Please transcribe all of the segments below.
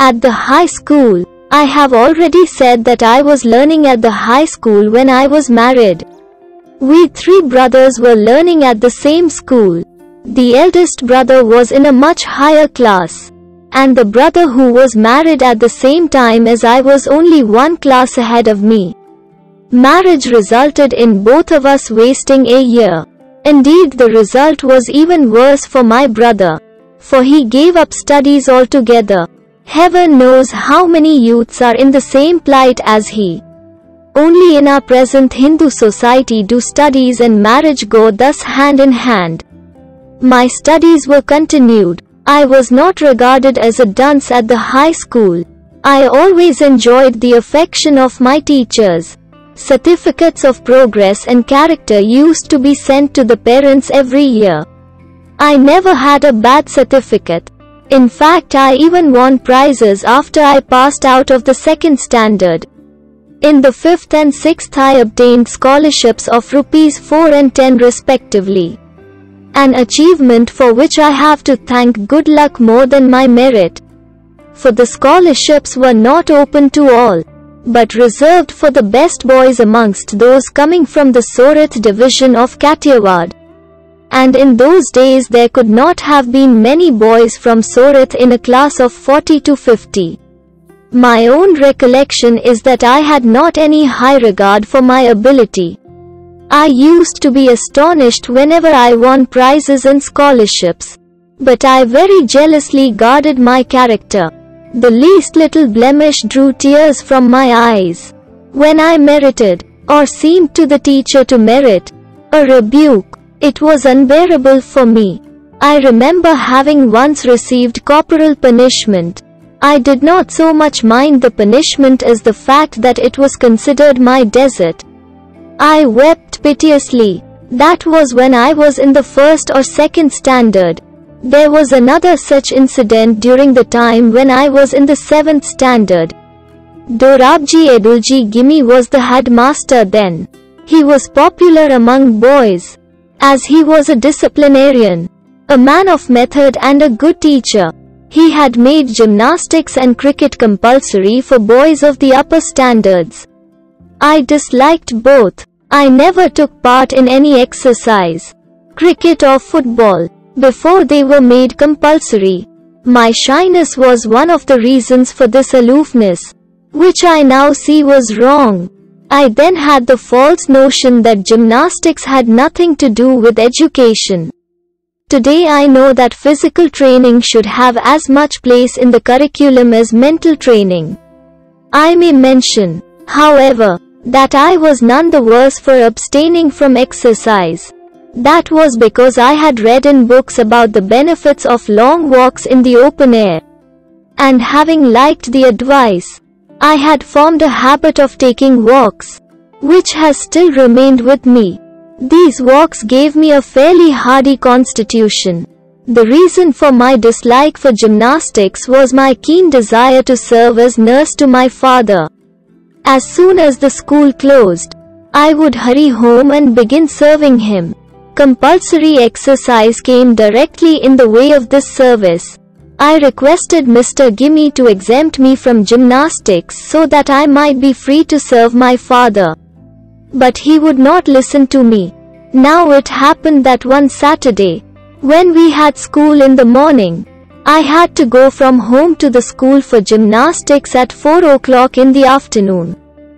At the high school, I have already said that I was learning at the high school when I was married. We 3 brothers were learning at the same school. The eldest brother was in a much higher class, and the brother who was married at the same time as I was only 1 class ahead of me. Marriage resulted in both of us wasting a year. Indeed, the result was even worse for my brother, for he gave up studies altogether. Heaven knows how many youths are in the same plight as he. Only in our present Hindu society do studies and marriage go thus hand in hand. My studies were continued. I was not regarded as a dunce at the high school. I always enjoyed the affection of my teachers. Certificates of progress and character used to be sent to the parents every year. I never had a bad certificate. In fact, I even won prizes after I passed out of the 2nd standard. In the 5th and 6th I obtained scholarships of ₹4 and 10 respectively. An achievement for which I have to thank good luck more than my merit. For the scholarships were not open to all, but reserved for the best boys amongst those coming from the Surat division of Kathiawad. And in those days there could not have been many boys from Surat in a class of 40 to 50. My own recollection is that I had not any high regard for my ability. I used to be astonished whenever I won prizes and scholarships. But I very jealously guarded my character. The least little blemish drew tears from my eyes. When I merited, or seemed to the teacher to merit, a rebuke, it was unbearable for me. I remember having once received corporal punishment. I did not so much mind the punishment as the fact that it was considered my desert. I wept piteously. That was when I was in the 1st or 2nd standard. There was another such incident during the time when I was in the 7th standard. Dorabji Edulji Gimi was the headmaster then. He was popular among boys, as he was a disciplinarian, a man of method and a good teacher. He had made gymnastics and cricket compulsory for boys of the upper standards. I disliked both. I never took part in any exercise, cricket or football, before they were made compulsory. My shyness was one of the reasons for this aloofness, which I now see was wrong. I then had the false notion that gymnastics had nothing to do with education. Today I know that physical training should have as much place in the curriculum as mental training. I may mention, however, that I was none the worse for abstaining from exercise. That was because I had read in books about the benefits of long walks in the open air. And having liked the advice, I had formed a habit of taking walks, which has still remained with me. These walks gave me a fairly hardy constitution. The reason for my dislike for gymnastics was my keen desire to serve as nurse to my father. As soon as the school closed, I would hurry home and begin serving him. Compulsory exercise came directly in the way of this service. I requested Mr. Gimi to exempt me from gymnastics so that I might be free to serve my father. But he would not listen to me. Now it happened that one Saturday, when we had school in the morning, I had to go from home to the school for gymnastics at 4 o'clock in the afternoon.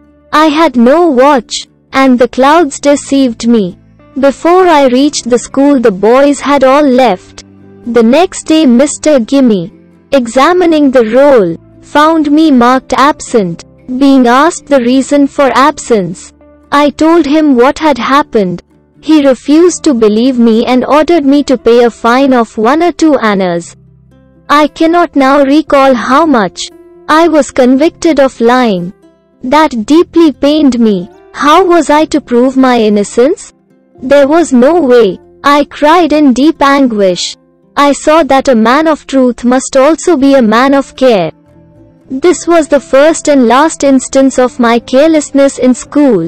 I had no watch, and the clouds deceived me. Before I reached the school the boys had all left. The next day Mr. Gimi, examining the roll, found me marked absent. Being asked the reason for absence, I told him what had happened. He refused to believe me and ordered me to pay a fine of 1 or 2 annas. I cannot now recall how much. I was convicted of lying. That deeply pained me. How was I to prove my innocence? There was no way. I cried in deep anguish. I saw that a man of truth must also be a man of care. This was the first and last instance of my carelessness in school.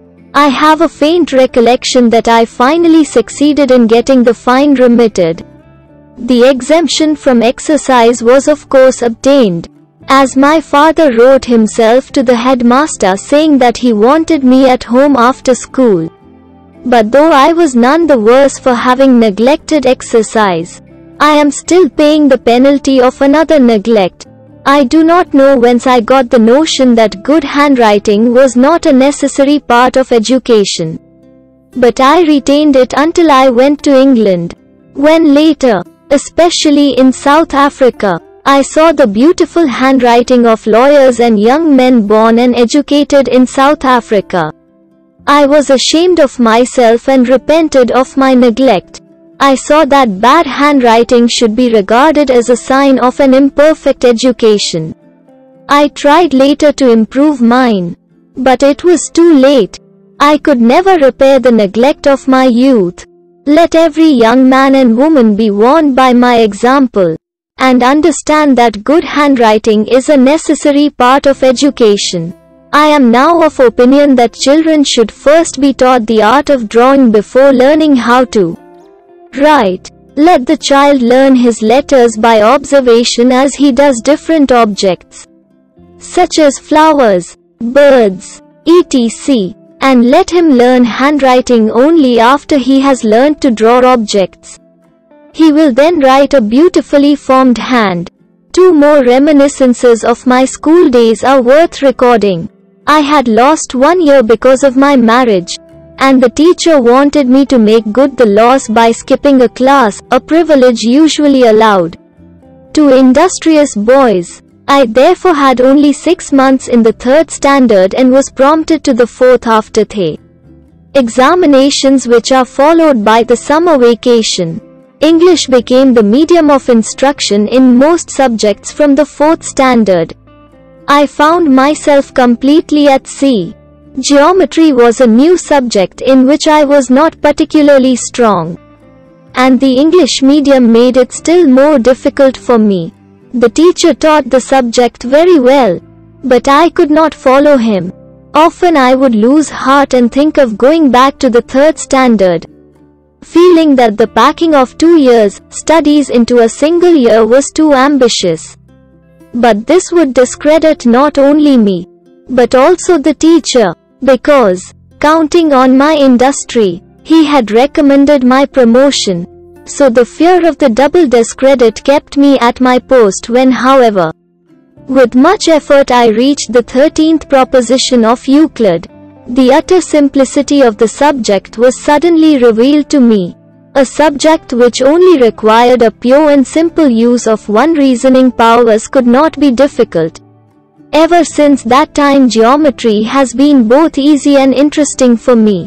I have a faint recollection that I finally succeeded in getting the fine remitted. The exemption from exercise was of course obtained. as my father wrote himself to the headmaster saying that he wanted me at home after school. But though I was none the worse for having neglected exercise, I am still paying the penalty of another neglect. I do not know whence I got the notion that good handwriting was not a necessary part of education. But I retained it until I went to England. When later, especially in South Africa, I saw the beautiful handwriting of lawyers and young men born and educated in South Africa, I was ashamed of myself and repented of my neglect. I saw that bad handwriting should be regarded as a sign of an imperfect education. I tried later to improve mine, but it was too late. I could never repair the neglect of my youth. Let every young man and woman be warned by my example, and understand that good handwriting is a necessary part of education. I am now of opinion that children should first be taught the art of drawing before learning how to write. Let the child learn his letters by observation as he does different objects, such as flowers, birds, etc. And let him learn handwriting only after he has learned to draw objects. He will then write a beautifully formed hand. 2 more reminiscences of my school days are worth recording. I had lost 1 year because of my marriage, and the teacher wanted me to make good the loss by skipping a class, a privilege usually allowed to industrious boys. I therefore had only 6 months in the 3rd standard and was prompted to the 4th after the examinations, which are followed by the summer vacation. English became the medium of instruction in most subjects from the 4th standard. I found myself completely at sea. Geometry was a new subject in which I was not particularly strong, and the English medium made it still more difficult for me. The teacher taught the subject very well, but I could not follow him. Often I would lose heart and think of going back to the 3rd standard, feeling that the packing of 2 years' studies into a single year was too ambitious. But this would discredit not only me, but also the teacher, because, counting on my industry, he had recommended my promotion. So the fear of the double discredit kept me at my post when, however, with much effort I reached the 13th proposition of Euclid. The utter simplicity of the subject was suddenly revealed to me. A subject which only required a pure and simple use of one reasoning powers could not be difficult. Ever since that time geometry has been both easy and interesting for me.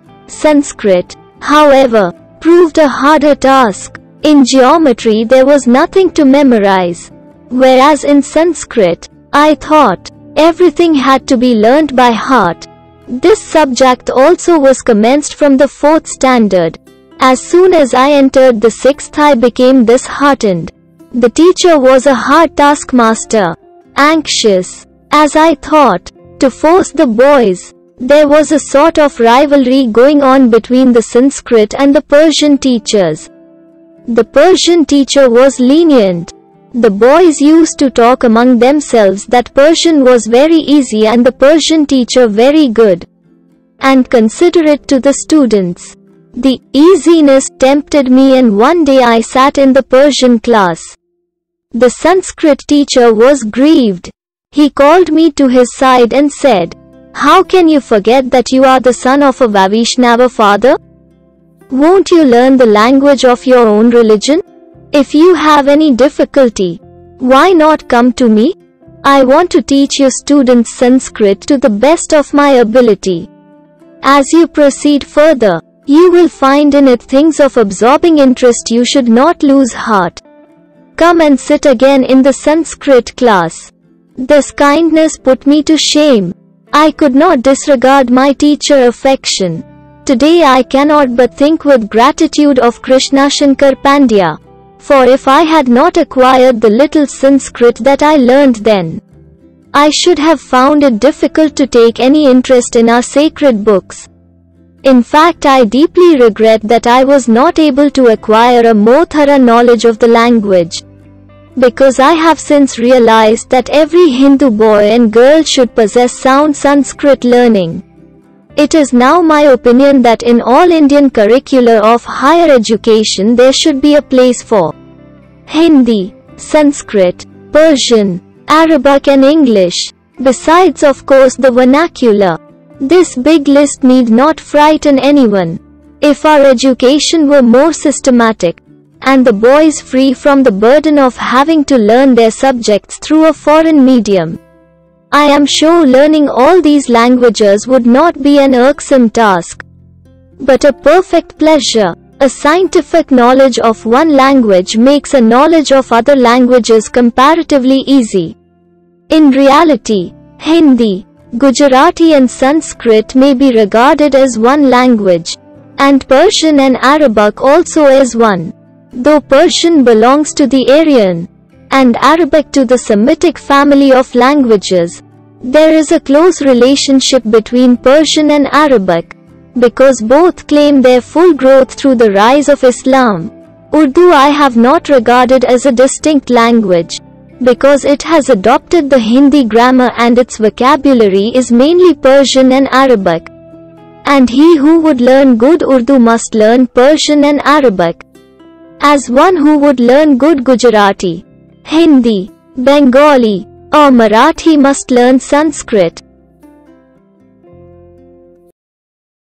Sanskrit, however, proved a harder task. In geometry there was nothing to memorize, whereas in Sanskrit, I thought, everything had to be learnt by heart. This subject also was commenced from the 4th standard. As soon as I entered the 6th I became disheartened. The teacher was a hard taskmaster, anxious, as I thought, to force the boys. There was a sort of rivalry going on between the Sanskrit and the Persian teachers. The Persian teacher was lenient. The boys used to talk among themselves that Persian was very easy and the Persian teacher very good and considerate to the students. The easiness tempted me, and one day I sat in the Persian class. The Sanskrit teacher was grieved. He called me to his side and said, "How can you forget that you are the son of a Vaishnava father? Won't you learn the language of your own religion? If you have any difficulty, why not come to me? I want to teach your students Sanskrit to the best of my ability. As you proceed further, you will find in it things of absorbing interest. You should not lose heart. Come and sit again in the Sanskrit class." This kindness put me to shame. I could not disregard my teacher affection. Today I cannot but think with gratitude of Krishna Shankar Pandya. For if I had not acquired the little Sanskrit that I learned then, I should have found it difficult to take any interest in our sacred books. In fact, I deeply regret that I was not able to acquire a more thorough knowledge of the language. because I have since realized that every Hindu boy and girl should possess sound Sanskrit learning. It is now my opinion that in all Indian curricula of higher education there should be a place for Hindi, Sanskrit, Persian, Arabic and English, besides of course the vernacular. This big list need not frighten anyone. If our education were more systematic, and the boys free from the burden of having to learn their subjects through a foreign medium, I am sure learning all these languages would not be an irksome task, but a perfect pleasure. A scientific knowledge of one language makes a knowledge of other languages comparatively easy. In reality, Hindi, Gujarati and Sanskrit may be regarded as one language, and Persian and Arabic also as one. Though Persian belongs to the Aryan, and Arabic to the Semitic family of languages, there is a close relationship between Persian and Arabic, because both claim their full growth through the rise of Islam. Urdu I have not regarded as a distinct language, because it has adopted the Hindi grammar and its vocabulary is mainly Persian and Arabic. And he who would learn good Urdu must learn Persian and Arabic, as one who would learn good Gujarati, Hindi, Bengali, or Marathi must learn Sanskrit.